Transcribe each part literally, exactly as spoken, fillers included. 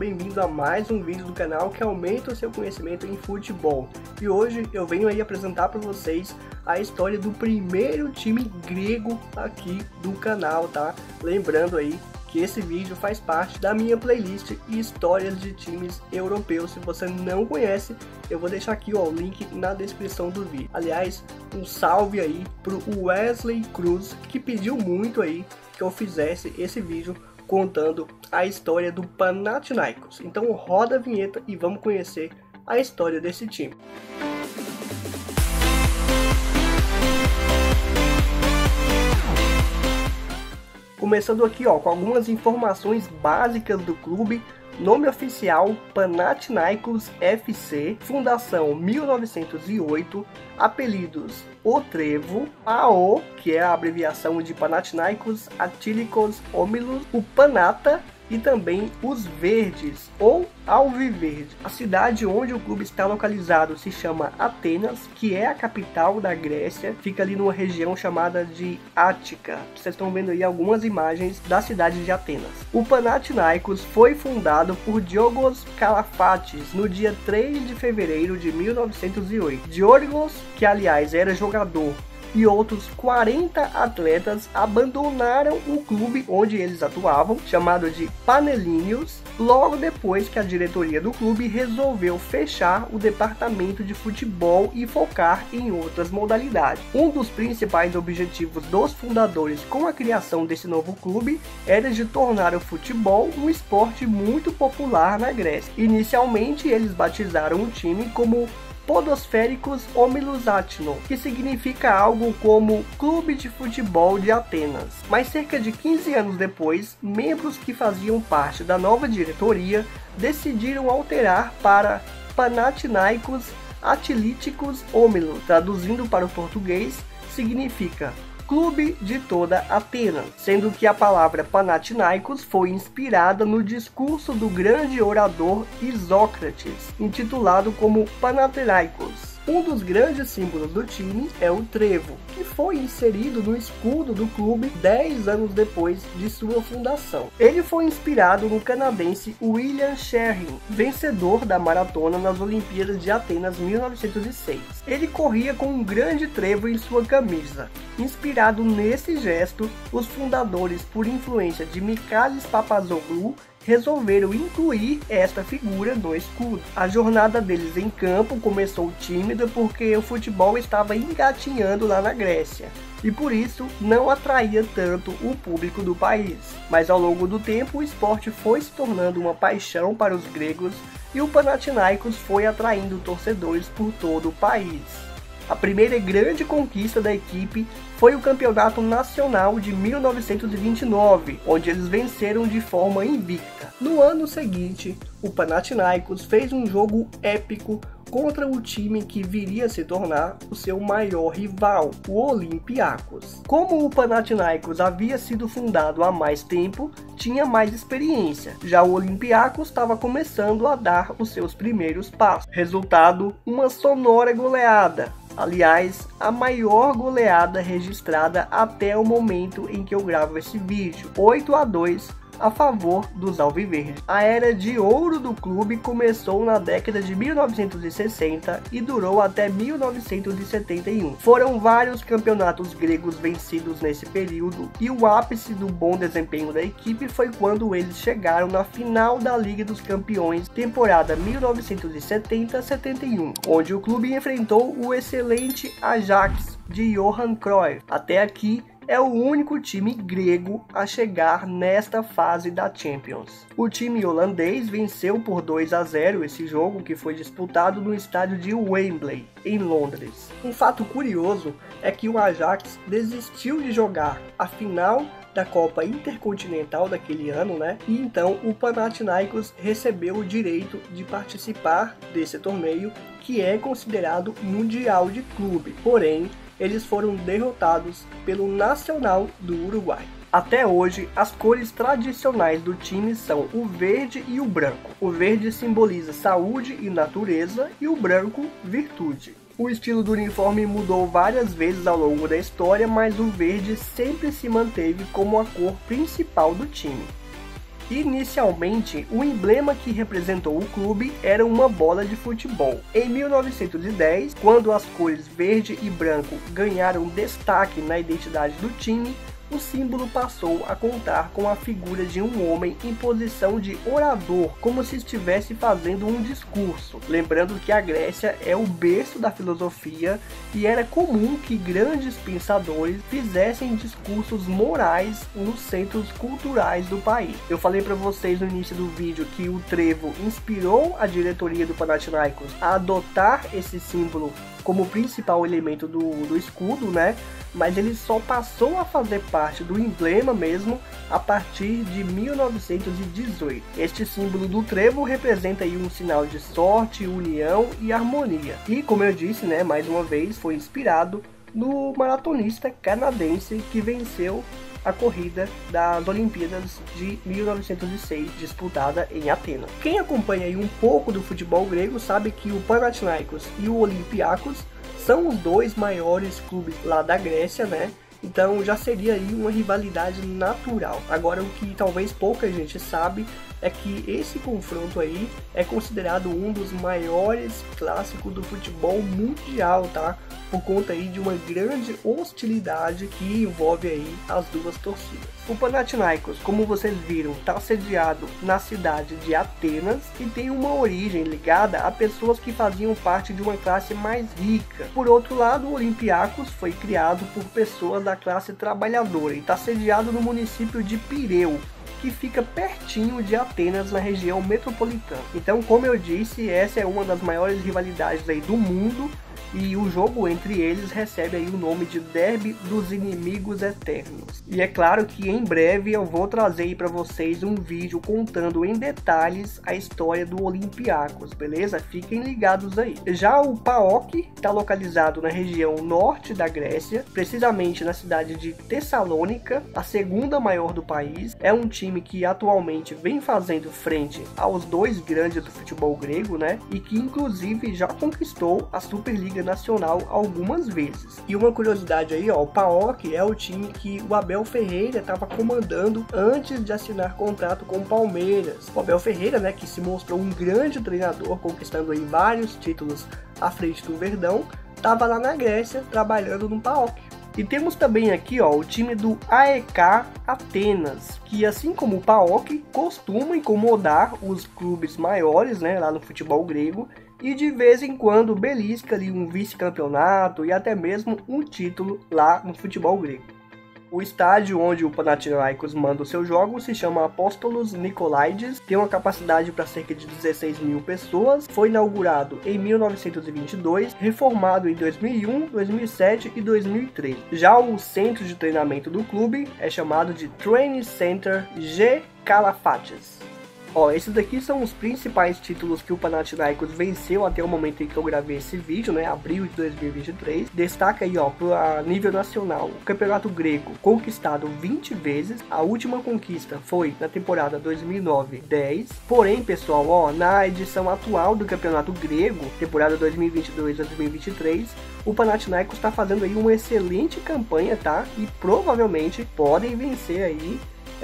bem-vindo a mais um vídeo do canal que aumenta o seu conhecimento em futebol. E hoje eu venho aí apresentar para vocês a história do primeiro time grego aqui do canal, tá? Lembrando aí que esse vídeo faz parte da minha playlist Histórias de Times Europeus. Se você não conhece, eu vou deixar aqui ó, o link na descrição do vídeo. Aliás, um salve aí pro Wesley Cruz, que pediu muito aí que eu fizesse esse vídeo contando a história do Panathinaikos. Então roda a vinheta e vamos conhecer a história desse time. Começando aqui ó, com algumas informações básicas do clube. Nome oficial Panathinaikos F C, fundação mil novecentos e oito, apelidos O Trevo, A O, que é a abreviação de Panathinaikos Athleticos Omilos, o Panata e também os Verdes ou Alviverde. A cidade onde o clube está localizado se chama Atenas, que é a capital da Grécia, fica ali numa região chamada de Ática. Vocês estão vendo aí algumas imagens da cidade de Atenas. O Panathinaikos foi fundado por Giorgos Kalafatis no dia três de fevereiro de mil novecentos e oito. Giorgos, que aliás era jogador, e outros quarenta atletas abandonaram o clube onde eles atuavam, chamado de Panelíneos, logo depois que a diretoria do clube resolveu fechar o departamento de futebol e focar em outras modalidades. Um dos principais objetivos dos fundadores com a criação desse novo clube era de tornar o futebol um esporte muito popular na Grécia. Inicialmente, eles batizaram o time como Podosféricos Omilos Athlon, que significa algo como Clube de Futebol de Atenas. Mas cerca de quinze anos depois, membros que faziam parte da nova diretoria decidiram alterar para Panathinaikos Athleticos Omilos, traduzindo para o português, significa Clube de toda Atenas, sendo que a palavra Panathinaikos foi inspirada no discurso do grande orador Isócrates, intitulado como Panathinaikos. Um dos grandes símbolos do time é o trevo, que foi inserido no escudo do clube dez anos depois de sua fundação. Ele foi inspirado no canadense William Sherrin, vencedor da maratona nas Olimpíadas de Atenas mil novecentos e seis. Ele corria com um grande trevo em sua camisa. Inspirado nesse gesto, os fundadores, por influência de Michalis Papazoglou, resolveram incluir esta figura no escudo. A jornada deles em campo começou tímida porque o futebol estava engatinhando lá na Grécia e por isso não atraía tanto o público do país. Mas ao longo do tempo o esporte foi se tornando uma paixão para os gregos e o Panathinaikos foi atraindo torcedores por todo o país. A primeira grande conquista da equipe foi o Campeonato Nacional de mil novecentos e vinte e nove, onde eles venceram de forma invicta. No ano seguinte, o Panathinaikos fez um jogo épico contra o time que viria a se tornar o seu maior rival, o Olympiacos. Como o Panathinaikos havia sido fundado há mais tempo, tinha mais experiência. Já o Olympiacos estava começando a dar os seus primeiros passos. Resultado, uma sonora goleada. Aliás, a maior goleada registrada até o momento em que eu gravo esse vídeo, oito a dois a favor dos Alviverdes. A era de ouro do clube começou na década de mil novecentos e sessenta e durou até mil novecentos e setenta e um. Foram vários campeonatos gregos vencidos nesse período e o ápice do bom desempenho da equipe foi quando eles chegaram na final da Liga dos Campeões, temporada mil novecentos e setenta a setenta e um, onde o clube enfrentou o excelente Ajax de Johan Cruyff. Até aqui, é o único time grego a chegar nesta fase da Champions. O time holandês venceu por dois a zero esse jogo, que foi disputado no estádio de Wembley, em Londres. Um fato curioso é que o Ajax desistiu de jogar a final da Copa Intercontinental daquele ano, né? E então o Panathinaikos recebeu o direito de participar desse torneio, que é considerado mundial de clube. Porém, eles foram derrotados pelo Nacional do Uruguai. Até hoje, as cores tradicionais do time são o verde e o branco. O verde simboliza saúde e natureza e o branco, virtude. O estilo do uniforme mudou várias vezes ao longo da história, mas o verde sempre se manteve como a cor principal do time. Inicialmente, o emblema que representou o clube era uma bola de futebol. Em mil novecentos e dez, quando as cores verde e branco ganharam destaque na identidade do time, o símbolo passou a contar com a figura de um homem em posição de orador, como se estivesse fazendo um discurso. Lembrando que a Grécia é o berço da filosofia e era comum que grandes pensadores fizessem discursos morais nos centros culturais do país. Eu falei para vocês no início do vídeo que o trevo inspirou a diretoria do Panathinaikos a adotar esse símbolo como principal elemento do, do escudo, né? Mas ele só passou a fazer parte do emblema mesmo a partir de mil novecentos e dezoito. Este símbolo do trevo representa aí um sinal de sorte, união e harmonia. E como eu disse, né, mais uma vez foi inspirado no maratonista canadense que venceu a corrida das Olimpíadas de mil novecentos e seis, disputada em Atenas. Quem acompanha aí um pouco do futebol grego sabe que o Panathinaikos e o Olympiacos são os dois maiores clubes lá da Grécia, né? Então já seria aí uma rivalidade natural. Agora, o que talvez pouca gente sabe é que esse confronto aí é considerado um dos maiores clássicos do futebol mundial, tá? Por conta aí de uma grande hostilidade que envolve aí as duas torcidas. O Panathinaikos, como vocês viram, está sediado na cidade de Atenas e tem uma origem ligada a pessoas que faziam parte de uma classe mais rica. Por outro lado, o Olympiacos foi criado por pessoas da classe trabalhadora e está sediado no município de Pireu, que fica pertinho de Atenas, na região metropolitana. Então, como eu disse, essa é uma das maiores rivalidades aí do mundo. E o jogo entre eles recebe aí o nome de Derby dos Inimigos Eternos. E é claro que em breve eu vou trazer aí para vocês um vídeo contando em detalhes a história do Olympiacos, beleza? Fiquem ligados aí. Já o PAOK está localizado na região norte da Grécia, precisamente na cidade de Tessalônica, a segunda maior do país. É um time que atualmente vem fazendo frente aos dois grandes do futebol grego, né? E que inclusive já conquistou a Superliga Nacional algumas vezes. E uma curiosidade aí, ó, o PAOK é o time que o Abel Ferreira estava comandando antes de assinar contrato com o Palmeiras. O Abel Ferreira, né, que se mostrou um grande treinador, conquistando aí vários títulos à frente do Verdão, estava lá na Grécia trabalhando no PAOK. E temos também aqui, ó, o time do A E K Atenas, que assim como o PAOK costuma incomodar os clubes maiores, né, lá no futebol grego, e de vez em quando belisca ali um vice-campeonato e até mesmo um título lá no futebol grego. O estádio onde o Panathinaikos manda os seus jogos se chama Apóstolos Nikolaides, tem uma capacidade para cerca de dezesseis mil pessoas, foi inaugurado em mil novecentos e vinte e dois, reformado em dois mil e um, dois mil e sete e dois mil e três. Já o centro de treinamento do clube é chamado de Training Center G Kalafates. Ó, esses daqui são os principais títulos que o Panathinaikos venceu até o momento em que eu gravei esse vídeo, né, abril de dois mil e vinte e três. Destaca aí, ó, para nível nacional, o Campeonato Grego conquistado vinte vezes. A última conquista foi na temporada dois mil e nove dez. Porém, pessoal, ó, na edição atual do Campeonato Grego, temporada dois mil e vinte e dois a dois mil e vinte e três, o Panathinaikos está fazendo aí uma excelente campanha, tá? E provavelmente podem vencer aí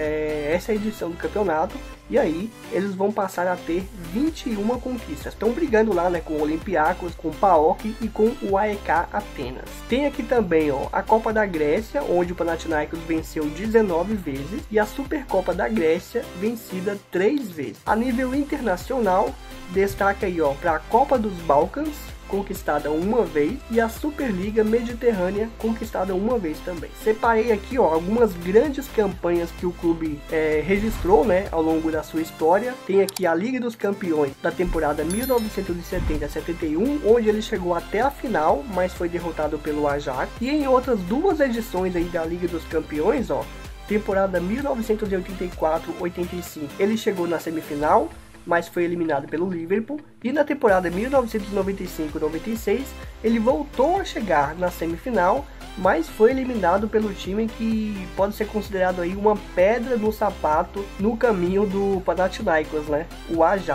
é, essa edição do campeonato. E aí, eles vão passar a ter vinte e uma conquistas. Estão brigando lá, né, com o Olympiacos, com o PAOK e com o A E K Atenas. Tem aqui também, ó, a Copa da Grécia, onde o Panathinaikos venceu dezenove vezes. E a Supercopa da Grécia, vencida três vezes. A nível internacional, destaca aí, ó, para a Copa dos Balcãs, conquistada uma vez, e a Superliga Mediterrânea, conquistada uma vez também. Separei aqui, ó, algumas grandes campanhas que o clube é, registrou, né, ao longo da sua história. Tem aqui a Liga dos Campeões da temporada mil novecentos e setenta a setenta e um, onde ele chegou até a final, mas foi derrotado pelo Ajax. E em outras duas edições aí da Liga dos Campeões, ó, temporada mil novecentos e oitenta e quatro a oitenta e cinco, ele chegou na semifinal, mas foi eliminado pelo Liverpool. E na temporada mil novecentos e noventa e cinco a noventa e seis, ele voltou a chegar na semifinal, mas foi eliminado pelo time que pode ser considerado aí uma pedra no sapato no caminho do Panathinaikos, né? O Ajax.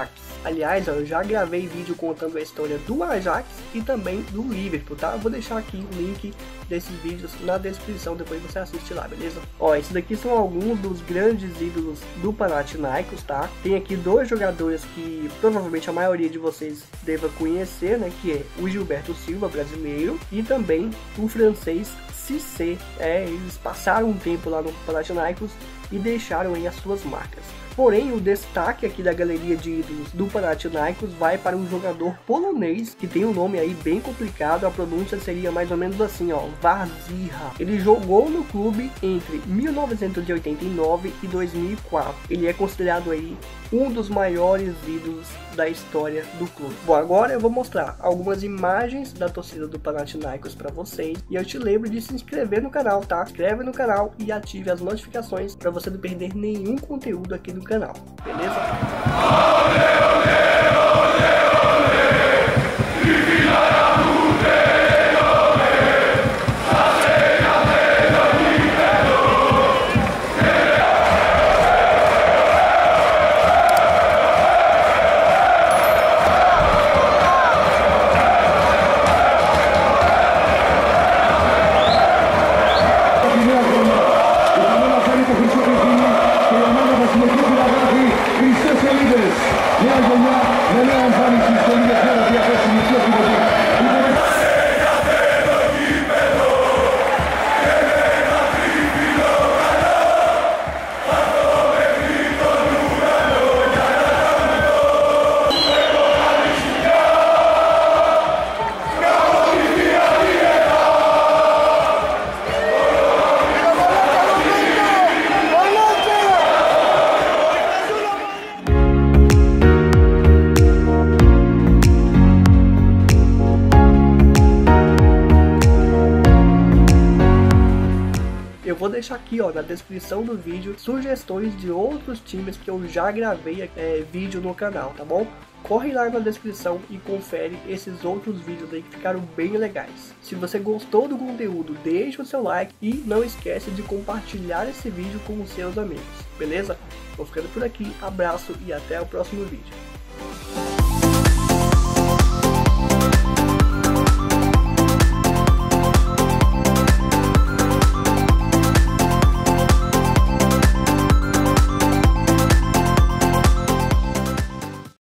Aliás, ó, eu já gravei vídeo contando a história do Ajax e também do Liverpool, tá? Eu vou deixar aqui o link desses vídeos na descrição, depois você assiste lá, beleza? Ó, esses daqui são alguns dos grandes ídolos do Panathinaikos, tá? Tem aqui dois jogadores que provavelmente a maioria de vocês deva conhecer, né? Que é o Gilberto Silva, brasileiro, e também o francês Cissé. É, eles passaram um tempo lá no Panathinaikos e deixaram aí as suas marcas. Porém, o destaque aqui da galeria de ídolos do Panathinaikos vai para um jogador polonês que tem um nome aí bem complicado, a pronúncia seria mais ou menos assim, ó, Warzycha. Ele jogou no clube entre mil novecentos e oitenta e nove e dois mil e quatro. Ele é considerado aí um dos maiores ídolos da história do clube. Bom, agora eu vou mostrar algumas imagens da torcida do Panathinaikos para vocês e eu te lembro de se inscrever no canal, tá? Se inscreve no canal e ative as notificações para você não perder nenhum conteúdo aqui do canal, beleza? Eu vou deixar aqui, ó, na descrição do vídeo sugestões de outros times que eu já gravei é, vídeo no canal, tá bom? Corre lá na descrição e confere esses outros vídeos aí que ficaram bem legais. Se você gostou do conteúdo, deixa o seu like e não esquece de compartilhar esse vídeo com os seus amigos, beleza? Vou ficando por aqui, abraço e até o próximo vídeo.